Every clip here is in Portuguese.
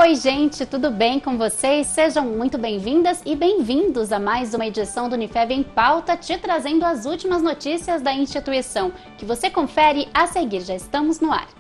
Oi gente, tudo bem com vocês? Sejam muito bem-vindas e bem-vindos a mais uma edição do Unifev em Pauta, te trazendo as últimas notícias da instituição, que você confere a seguir. Já estamos no ar.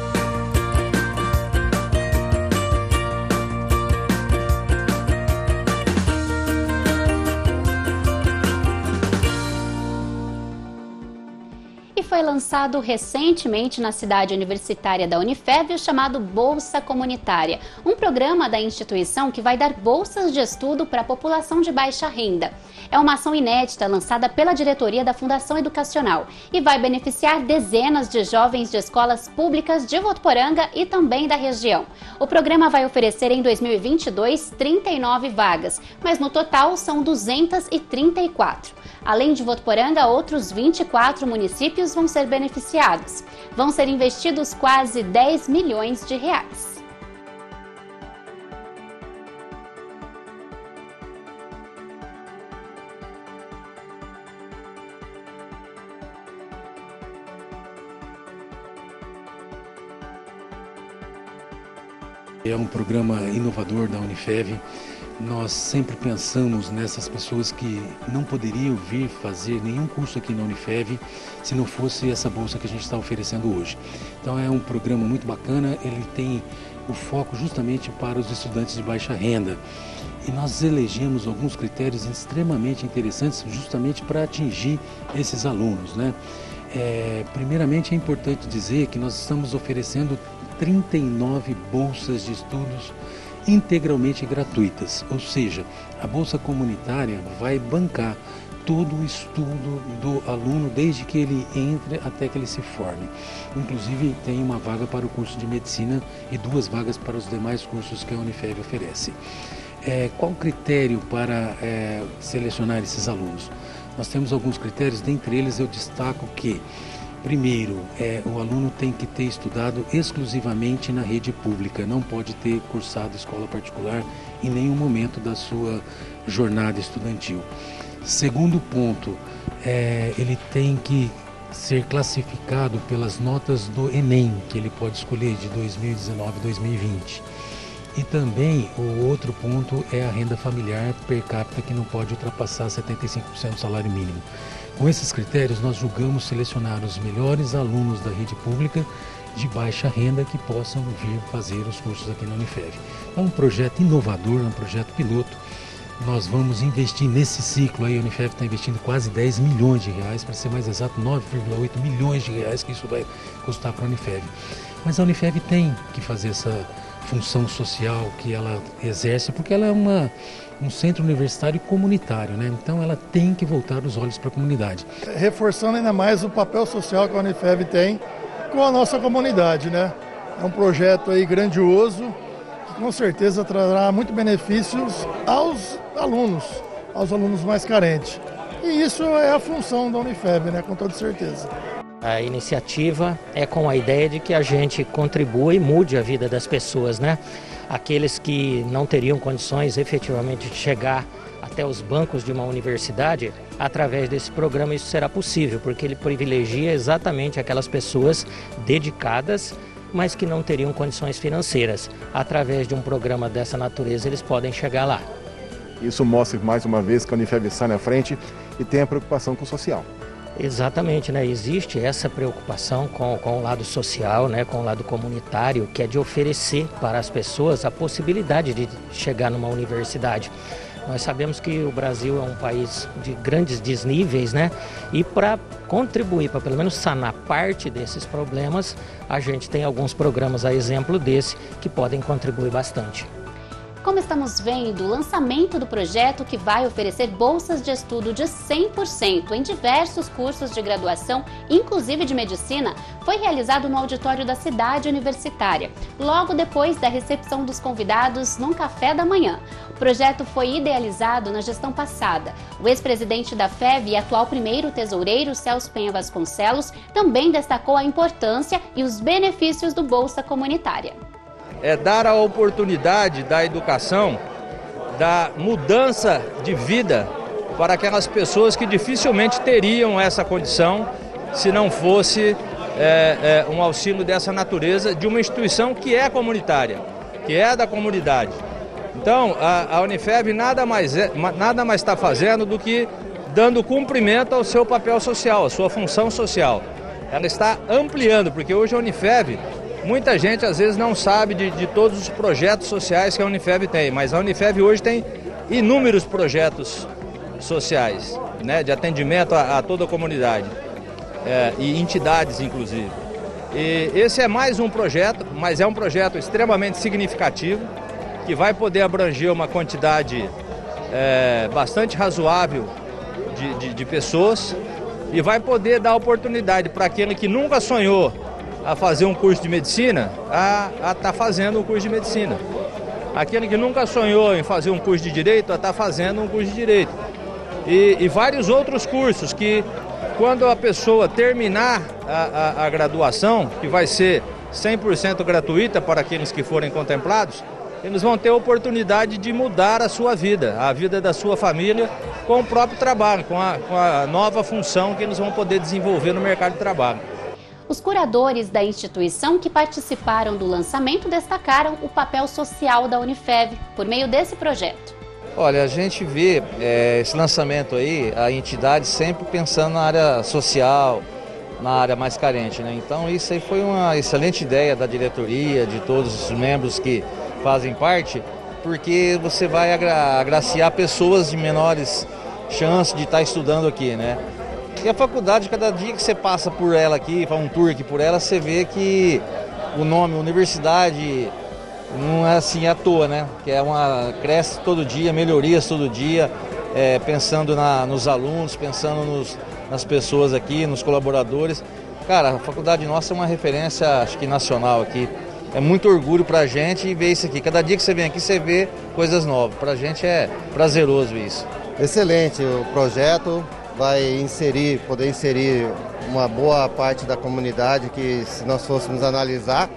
Foi lançado recentemente na cidade universitária da Unifev o chamado Bolsa Comunitária, um programa da instituição que vai dar bolsas de estudo para a população de baixa renda. É uma ação inédita lançada pela diretoria da Fundação Educacional e vai beneficiar dezenas de jovens de escolas públicas de Votuporanga e também da região. O programa vai oferecer em 2022 39 vagas, mas no total são 234. Além de Votuporanga, outros 24 municípios vão ser beneficiados. Vão ser investidos quase 10 milhões de reais. É um programa inovador da Unifev. Nós sempre pensamos nessas pessoas que não poderiam vir fazer nenhum curso aqui na Unifev se não fosse essa bolsa que a gente está oferecendo hoje. Então é um programa muito bacana, ele tem o foco justamente para os estudantes de baixa renda. E nós elegemos alguns critérios extremamente interessantes justamente para atingir esses alunos, né? Primeiramente é importante dizer que nós estamos oferecendo 39 bolsas de estudos integralmente gratuitas, ou seja, a Bolsa Comunitária vai bancar todo o estudo do aluno desde que ele entre até que ele se forme. Inclusive tem uma vaga para o curso de Medicina e 2 vagas para os demais cursos que a Unifev oferece. Qual o critério para selecionar esses alunos? Nós temos alguns critérios, dentre eles eu destaco que primeiro, o aluno tem que ter estudado exclusivamente na rede pública, não pode ter cursado escola particular em nenhum momento da sua jornada estudantil. Segundo ponto, ele tem que ser classificado pelas notas do Enem, que ele pode escolher de 2019 e 2020. E também o outro ponto é a renda familiar per capita, que não pode ultrapassar 75% do salário mínimo. Com esses critérios, nós julgamos selecionar os melhores alunos da rede pública de baixa renda que possam vir fazer os cursos aqui na Unifev. É um projeto inovador, um projeto piloto. Nós vamos investir nesse ciclo aí, a Unifev está investindo quase 10 milhões de reais, para ser mais exato, 9,8 milhões de reais que isso vai custar para a Unifev. Mas a Unifev tem que fazer essa função social que ela exerce, porque ela é um centro universitário comunitário, né? Então ela tem que voltar os olhos para a comunidade. Reforçando ainda mais o papel social que a Unifev tem com a nossa comunidade, né? É um projeto aí grandioso, que com certeza trará muitos benefícios aos alunos mais carentes. E isso é a função da Unifev, né? Com toda certeza. A iniciativa é com a ideia de que a gente contribua e mude a vida das pessoas, né? Aqueles que não teriam condições efetivamente de chegar até os bancos de uma universidade, através desse programa isso será possível, porque ele privilegia exatamente aquelas pessoas dedicadas, mas que não teriam condições financeiras. Através de um programa dessa natureza, eles podem chegar lá. Isso mostra mais uma vez que a Unifev sai na frente e tem a preocupação com o social. Exatamente, né? Existe essa preocupação com o lado social, né? Com o lado comunitário, que é de oferecer para as pessoas a possibilidade de chegar numa universidade. Nós sabemos que o Brasil é um país de grandes desníveis, né? E para contribuir, para pelo menos sanar parte desses problemas, a gente tem alguns programas a exemplo desse que podem contribuir bastante. Como estamos vendo, o lançamento do projeto que vai oferecer bolsas de estudo de 100% em diversos cursos de graduação, inclusive de medicina, foi realizado no auditório da cidade universitária, logo depois da recepção dos convidados num café da manhã. O projeto foi idealizado na gestão passada. O ex-presidente da FEV e atual primeiro tesoureiro, Celso Penha Vasconcelos, também destacou a importância e os benefícios do Bolsa Comunitária. É dar a oportunidade da educação, da mudança de vida para aquelas pessoas que dificilmente teriam essa condição se não fosse um auxílio dessa natureza de uma instituição que é comunitária. que é da comunidade. Então, a Unifev nada mais está fazendo do que dando cumprimento ao seu papel social, à sua função social. Ela está ampliando, porque hoje a Unifev, muita gente às vezes não sabe de todos os projetos sociais que a Unifev tem, mas a Unifev hoje tem inúmeros projetos sociais, né, de atendimento a toda a comunidade, e entidades inclusive. E esse é mais um projeto, mas é um projeto extremamente significativo, que vai poder abranger uma quantidade bastante razoável de pessoas e vai poder dar oportunidade para aquele que nunca sonhou a fazer um curso de medicina, a estar fazendo um curso de medicina. Aquele que nunca sonhou em fazer um curso de direito, a estar fazendo um curso de direito. E vários outros cursos que, quando a pessoa terminar a graduação, que vai ser 100% gratuita para aqueles que forem contemplados, eles vão ter a oportunidade de mudar a sua vida, a vida da sua família, com o próprio trabalho, com a nova função que eles vão poder desenvolver no mercado de trabalho. Os curadores da instituição que participaram do lançamento destacaram o papel social da Unifev por meio desse projeto. Olha, a gente vê esse lançamento aí, a entidade sempre pensando na área social, na área mais carente, né? Então isso aí foi uma excelente ideia da diretoria, de todos os membros que fazem parte, porque você vai agraciar pessoas de menores chances de estar estudando aqui, né? E a faculdade, cada dia que você passa por ela aqui, faz um tour aqui por ela, você vê que o nome universidade não é assim à toa, né? Que cresce todo dia, melhorias todo dia, pensando nos alunos, pensando nas pessoas aqui, nos colaboradores. Cara, a faculdade nossa é uma referência, acho que nacional aqui. É muito orgulho pra gente ver isso aqui. Cada dia que você vem aqui, você vê coisas novas. Pra gente é prazeroso isso. Excelente, o projeto vai poder inserir uma boa parte da comunidade que, se nós fôssemos analisar,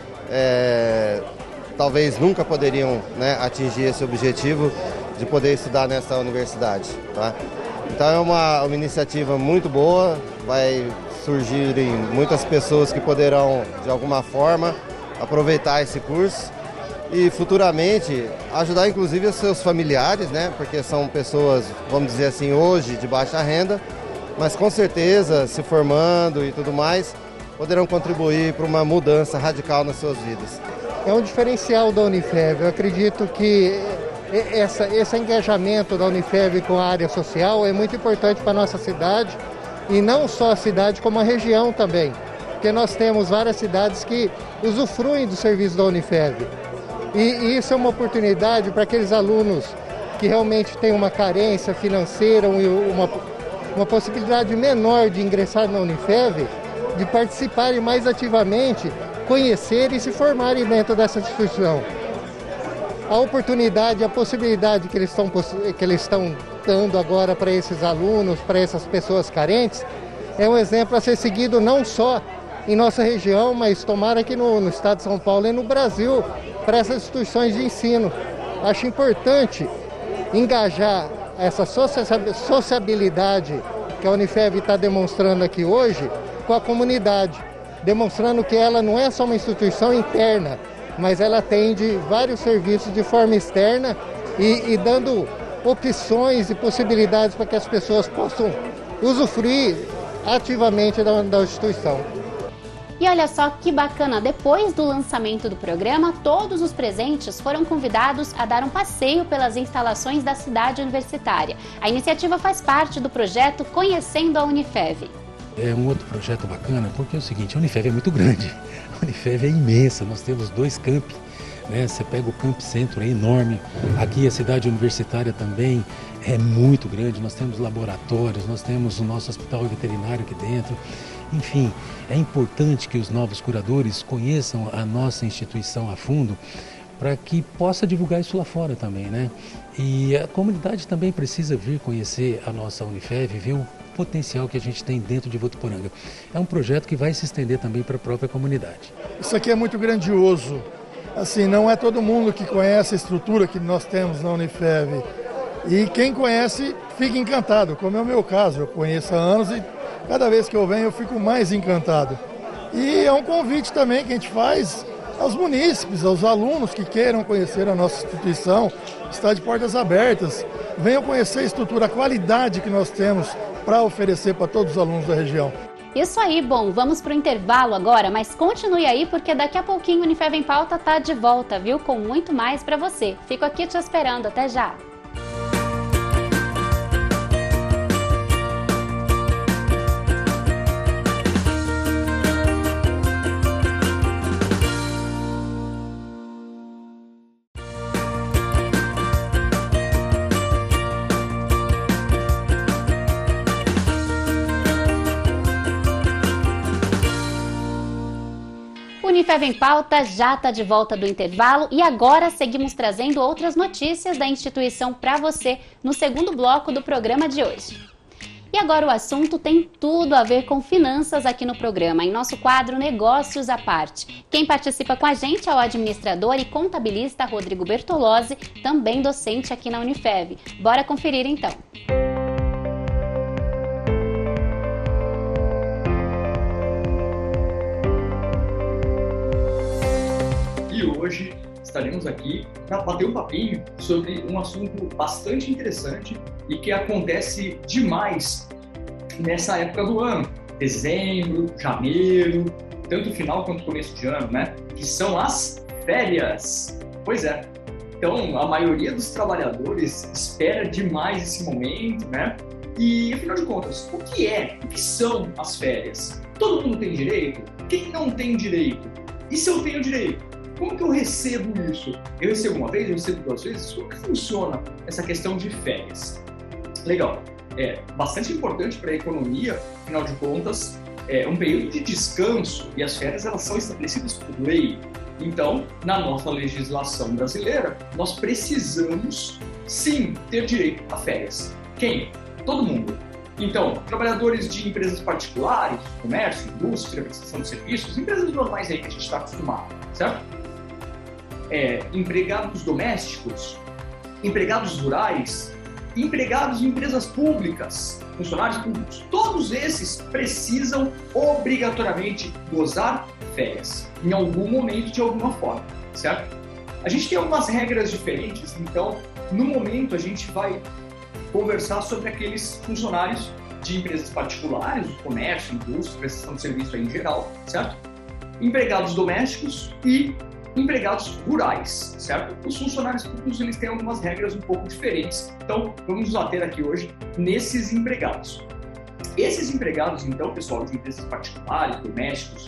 talvez nunca poderiam, né, atingir esse objetivo de poder estudar nessa universidade. Tá? Então é uma iniciativa muito boa, vai surgirem muitas pessoas que poderão, de alguma forma, aproveitar esse curso e futuramente ajudar inclusive os seus familiares, né? Porque são pessoas, vamos dizer assim, hoje de baixa renda, mas com certeza se formando e tudo mais, poderão contribuir para uma mudança radical nas suas vidas. É um diferencial da Unifev. Eu acredito que esse engajamento da Unifev com a área social é muito importante para a nossa cidade, e não só a cidade, como a região também. Porque nós temos várias cidades que usufruem do serviço da Unifev. E isso é uma oportunidade para aqueles alunos que realmente têm uma carência financeira, uma possibilidade menor de ingressar na Unifev, de participarem mais ativamente, conhecerem e se formarem dentro dessa instituição. A oportunidade, a possibilidade que eles estão dando agora para esses alunos, para essas pessoas carentes, é um exemplo a ser seguido não só em nossa região, mas tomara aqui no estado de São Paulo e no Brasil, para essas instituições de ensino. Acho importante engajar essa sociabilidade que a Unifev está demonstrando aqui hoje com a comunidade, demonstrando que ela não é só uma instituição interna, mas ela atende vários serviços de forma externa e dando opções e possibilidades para que as pessoas possam usufruir ativamente da instituição. E olha só que bacana, depois do lançamento do programa, todos os presentes foram convidados a dar um passeio pelas instalações da cidade universitária. A iniciativa faz parte do projeto Conhecendo a Unifev. É um outro projeto bacana, porque é o seguinte, a Unifev é muito grande, a Unifev é imensa, nós temos 2 campi, né? Você pega o Camp Centro, é enorme, aqui a cidade universitária também é muito grande, nós temos laboratórios, nós temos o nosso hospital veterinário aqui dentro. Enfim, é importante que os novos curadores conheçam a nossa instituição a fundo para que possa divulgar isso lá fora também, né? E a comunidade também precisa vir conhecer a nossa Unifev, ver o potencial que a gente tem dentro de Votuporanga. É um projeto que vai se estender também para a própria comunidade. Isso aqui é muito grandioso. Assim, não é todo mundo que conhece a estrutura que nós temos na Unifev. E quem conhece fica encantado, como é o meu caso. Eu conheço há anos e cada vez que eu venho eu fico mais encantado. E é um convite também que a gente faz aos munícipes, aos alunos que queiram conhecer a nossa instituição, está de portas abertas. Venham conhecer a estrutura, a qualidade que nós temos para oferecer para todos os alunos da região. Isso aí, bom, vamos para o intervalo agora, mas continue aí porque daqui a pouquinho o Unifev em Pauta tá de volta, viu? Com muito mais para você. Fico aqui te esperando, até já! Unifev em Pauta já está de volta do intervalo e agora seguimos trazendo outras notícias da instituição para você no segundo bloco do programa de hoje. E agora o assunto tem tudo a ver com finanças aqui no programa, em nosso quadro Negócios à Parte. Quem participa com a gente é o administrador e contabilista Rodrigo Bertolozzi, também docente aqui na Unifev. Bora conferir então. Hoje estaremos aqui para bater um papinho sobre um assunto bastante interessante e que acontece demais nessa época do ano, dezembro, janeiro, tanto final quanto começo de ano, né? Que são as férias. Pois é. Então, a maioria dos trabalhadores espera demais esse momento, né? E, afinal de contas, o que são as férias? Todo mundo tem direito? Quem não tem direito? E se eu tenho direito? Como que eu recebo isso? Eu recebo uma vez, eu recebo 2 vezes? Como que funciona essa questão de férias? Legal. É bastante importante para a economia, afinal de contas, é um período de descanso e as férias elas são estabelecidas por lei. Então, na nossa legislação brasileira, nós precisamos, sim, ter direito a férias. Quem? Todo mundo. Então, trabalhadores de empresas particulares, comércio, indústria, prestação de serviços, empresas normais aí que a gente está acostumado, certo? Empregados domésticos, empregados rurais, empregados em empresas públicas, funcionários públicos, todos esses precisam obrigatoriamente gozar férias, em algum momento, de alguma forma, certo? A gente tem algumas regras diferentes, então, no momento a gente vai conversar sobre aqueles funcionários de empresas particulares, do comércio, indústria, prestação de serviço aí em geral, certo? Empregados domésticos e empregados rurais, certo? Os funcionários públicos, eles têm algumas regras um pouco diferentes, então vamos nos ater aqui hoje nesses empregados. Esses empregados, então, pessoal, de empresas particulares, domésticos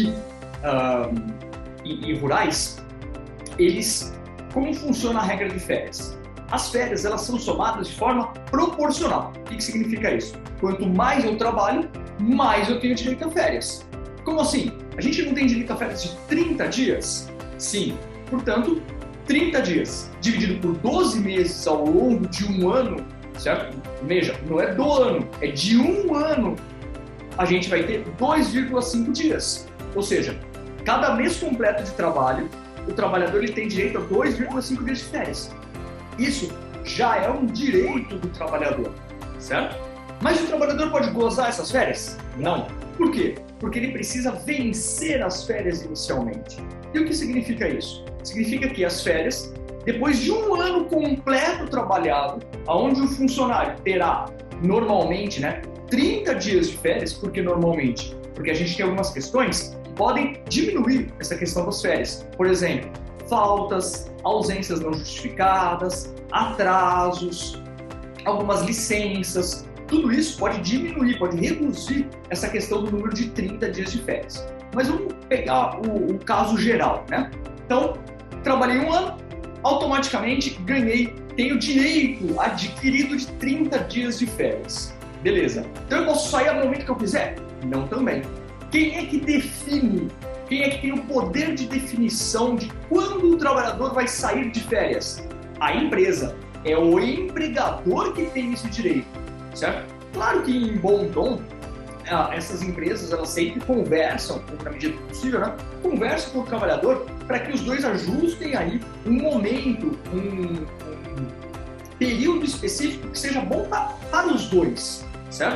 e rurais, eles, como funciona a regra de férias? As férias, elas são somadas de forma proporcional. O que significa isso? Quanto mais eu trabalho, mais eu tenho direito a férias. Como assim? A gente não tem direito a férias de 30 dias? Sim. Portanto, 30 dias dividido por 12 meses ao longo de um ano, certo? Veja, não é do ano, é de um ano. A gente vai ter 2,5 dias. Ou seja, cada mês completo de trabalho, o trabalhador ele tem direito a 2,5 dias de férias. Isso já é um direito do trabalhador, certo? Mas o trabalhador pode gozar essas férias? Não. Por quê? Porque ele precisa vencer as férias inicialmente. E o que significa isso? Significa que as férias, depois de um ano completo trabalhado, onde o funcionário terá normalmente, 30 dias de férias, porque a gente tem algumas questões que podem diminuir essa questão das férias. Por exemplo, faltas, ausências não justificadas, atrasos, algumas licenças, tudo isso pode diminuir, pode reduzir essa questão do número de 30 dias de férias. Mas vamos pegar o caso geral, Então, trabalhei um ano, automaticamente tenho direito adquirido de 30 dias de férias. Beleza. Então eu posso sair no momento que eu quiser? Não também. Quem é que define? Quem é que tem o poder de definição de quando o trabalhador vai sair de férias? A empresa. É o empregador que tem esse direito, certo? Claro que em bom tom, essas empresas elas sempre conversam, na medida do possível, conversam com o trabalhador para que os dois ajustem aí um momento, um período específico que seja bom para os dois, certo?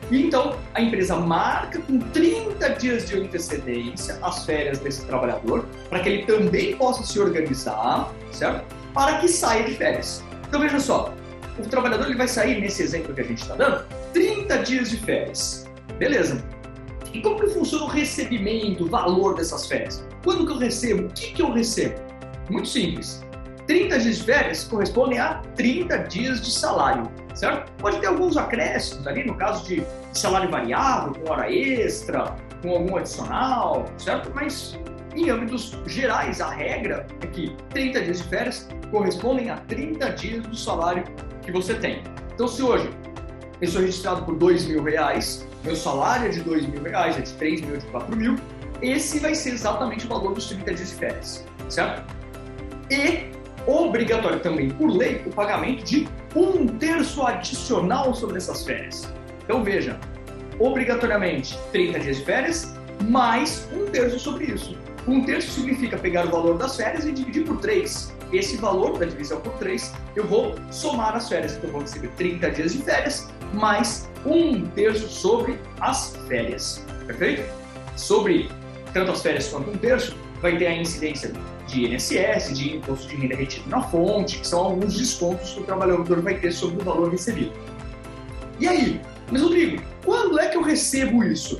E então a empresa marca com 30 dias de antecedência as férias desse trabalhador, para que ele também possa se organizar, certo? Para que saia de férias. Então veja só, o trabalhador ele vai sair, nesse exemplo que a gente está dando, 30 dias de férias. Beleza. E como que funciona o recebimento, o valor dessas férias? Quando que eu recebo? O que eu recebo? Muito simples. 30 dias de férias correspondem a 30 dias de salário, certo? Pode ter alguns acréscimos ali, no caso de salário variável, com hora extra, com algum adicional, certo? Mas em âmbitos gerais, a regra é que 30 dias de férias correspondem a 30 dias do salário que você tem. Então, se hoje eu sou registrado por R$2.000, meu salário é de R$2.000, é de 3 mil, de 4 mil, esse vai ser exatamente o valor dos 30 dias de férias, certo? E obrigatório também, por lei, o pagamento de 1/3 adicional sobre essas férias. Então veja, obrigatoriamente 30 dias de férias, mais 1/3 sobre isso. 1/3 significa pegar o valor das férias e dividir por 3. Esse valor da divisão por 3, eu vou somar as férias. Então eu vou receber 30 dias de férias, mais 1/3 sobre as férias. Perfeito? Sobre tanto as férias quanto 1/3, vai ter a incidência de INSS, de imposto de renda retido na fonte, que são alguns descontos que o trabalhador vai ter sobre o valor recebido. E aí? Mas, Rodrigo, quando é que eu recebo isso?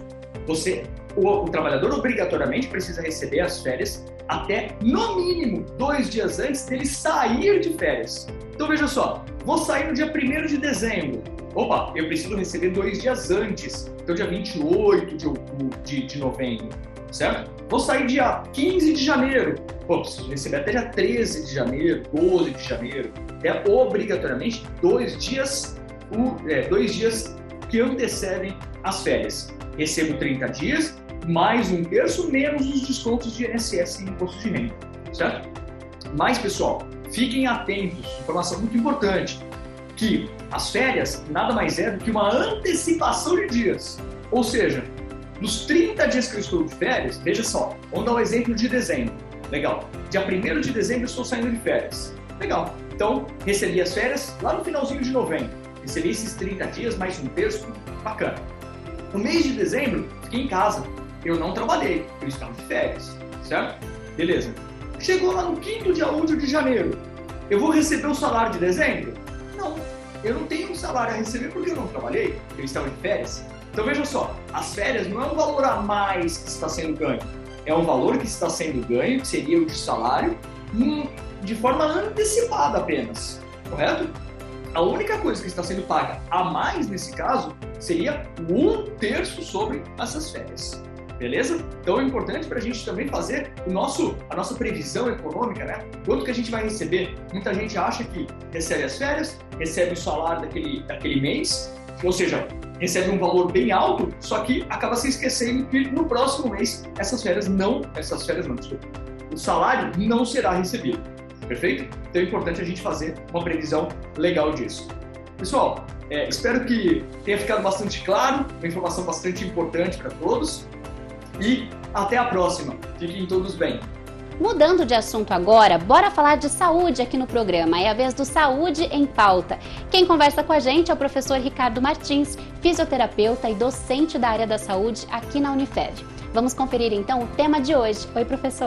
O trabalhador obrigatoriamente precisa receber as férias até, no mínimo, 2 dias antes dele sair de férias. Então, veja só, vou sair no dia 1º de dezembro. Opa, eu preciso receber 2 dias antes. Então, dia 28 de novembro, certo? Vou sair dia 15 de janeiro. Pô, preciso receber até dia 13 de janeiro, 12 de janeiro. É obrigatoriamente 2 dias que antecedem as férias. Recebo 30 dias, mais 1/3, menos os descontos de INSS e imposto de renda, certo? Mas, pessoal, fiquem atentos, informação muito importante, que as férias nada mais é do que uma antecipação de dias. Ou seja, nos 30 dias que eu estou de férias, veja só, vamos dar um exemplo de dezembro. Legal. Dia 1º de dezembro eu estou saindo de férias. Legal. Então, recebi as férias lá no finalzinho de novembro. Recebi esses 30 dias, mais 1/3, bacana. No mês de dezembro, fiquei em casa. Eu não trabalhei, eu estava de férias, certo? Beleza. Chegou lá no 5º dia útil de janeiro. Eu vou receber o salário de dezembro? Não. Eu não tenho um salário a receber porque eu não trabalhei, eu estava de férias. Então veja só, as férias não é um valor a mais que está sendo ganho. É um valor que está sendo ganho, que seria o de salário, de forma antecipada apenas, correto? A única coisa que está sendo paga a mais nesse caso seria 1/3 sobre essas férias. Beleza? Então é importante para a gente também fazer a nossa previsão econômica, né? Quanto que a gente vai receber? Muita gente acha que recebe as férias, recebe o salário daquele mês, ou seja, recebe um valor bem alto, só que acaba se esquecendo que no próximo mês o salário não será recebido. Perfeito? Então é importante a gente fazer uma previsão legal disso. Pessoal, espero que tenha ficado bastante claro, uma informação bastante importante para todos. E até a próxima. Fiquem todos bem. Mudando de assunto agora, bora falar de saúde aqui no programa. É a vez do Saúde em Pauta. Quem conversa com a gente é o professor Ricardo Martins, fisioterapeuta e docente da área da saúde aqui na Unifev. Vamos conferir então o tema de hoje. Oi, professor.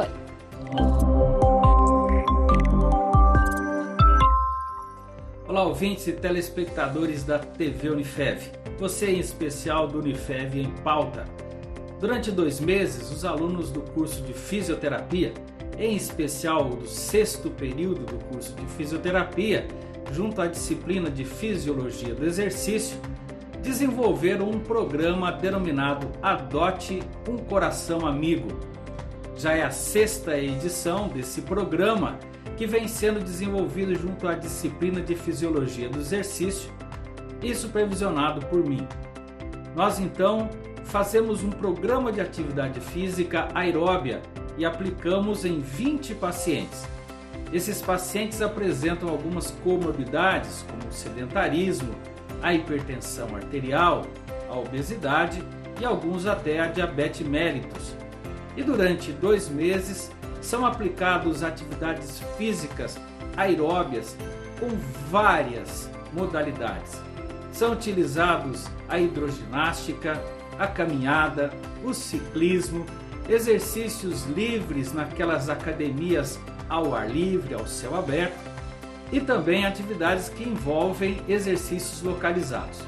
Olá, ouvintes e telespectadores da TV Unifev. Você em especial do Unifev em Pauta. Durante 2 meses, os alunos do curso de fisioterapia, em especial do 6º período do curso de fisioterapia, junto à disciplina de fisiologia do exercício, desenvolveram um programa denominado Adote um Coração Amigo. Já é a 6ª edição desse programa, que vem sendo desenvolvido junto à disciplina de fisiologia do exercício e supervisionado por mim. Nós então fazemos um programa de atividade física aeróbia e aplicamos em 20 pacientes. Esses pacientes apresentam algumas comorbidades, como o sedentarismo, a hipertensão arterial, a obesidade e alguns até a diabetes mellitus. E durante 2 meses são aplicadas atividades físicas aeróbias com várias modalidades, são utilizados a hidroginástica, a caminhada, o ciclismo, exercícios livres naquelas academias ao ar livre, ao céu aberto, e também atividades que envolvem exercícios localizados.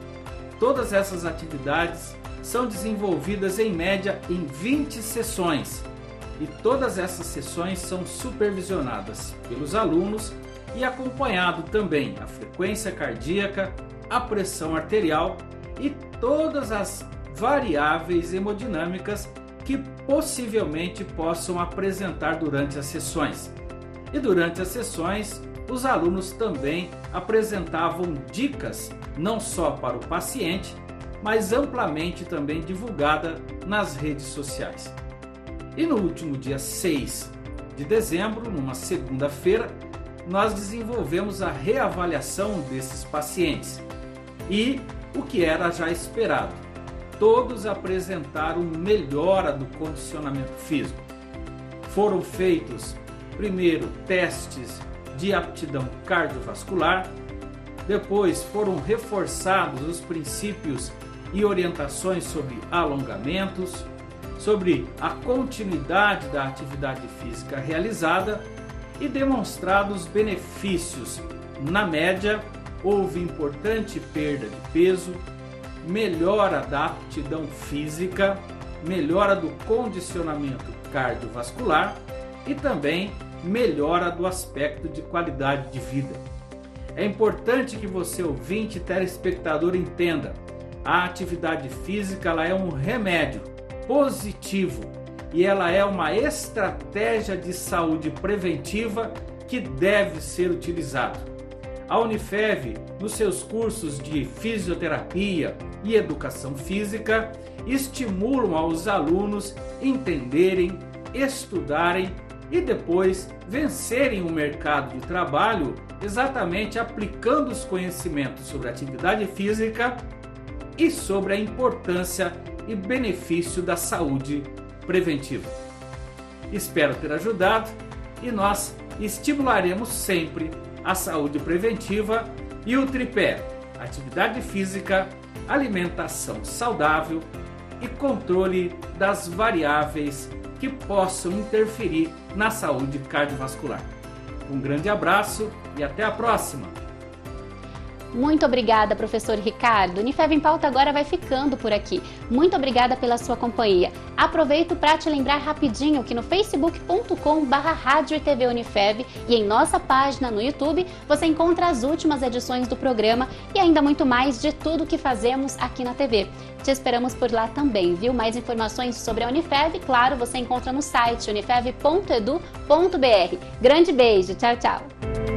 Todas essas atividades são desenvolvidas em média em 20 sessões, e todas essas sessões são supervisionadas pelos alunos e acompanhado também a frequência cardíaca, a pressão arterial e todas as variáveis hemodinâmicas que possivelmente possam apresentar durante as sessões. E durante as sessões, os alunos também apresentavam dicas não só para o paciente, mas amplamente também divulgada nas redes sociais. E no último dia 6 de dezembro, numa segunda-feira, nós desenvolvemos a reavaliação desses pacientes. E o que era já esperado, todos apresentaram melhora do condicionamento físico. Foram feitos, primeiro, testes de aptidão cardiovascular, depois foram reforçados os princípios e orientações sobre alongamentos, sobre a continuidade da atividade física realizada e demonstrados benefícios. Na média, houve importante perda de peso, melhora da aptidão física, melhora do condicionamento cardiovascular e também melhora do aspecto de qualidade de vida. É importante que você, ouvinte e telespectador, entenda: a atividade física ela é um remédio positivo e ela é uma estratégia de saúde preventiva que deve ser utilizada. A Unifev, nos seus cursos de fisioterapia e educação física, estimulam aos alunos entenderem, estudarem e depois vencerem o mercado de trabalho exatamente aplicando os conhecimentos sobre atividade física e sobre a importância e benefício da saúde preventiva. Espero ter ajudado e nós estimularemos sempre a saúde preventiva e o tripé: atividade física, alimentação saudável e controle das variáveis que possam interferir na saúde cardiovascular. Um grande abraço e até a próxima! Muito obrigada, professor Ricardo. Unifev em Pauta agora vai ficando por aqui. Muito obrigada pela sua companhia. Aproveito para te lembrar rapidinho que no facebook.com/Rádio e TV Unifev e em nossa página no YouTube você encontra as últimas edições do programa e ainda muito mais de tudo que fazemos aqui na TV. Te esperamos por lá também, viu? Mais informações sobre a Unifev, claro, você encontra no site unifev.edu.br. Grande beijo, tchau, tchau!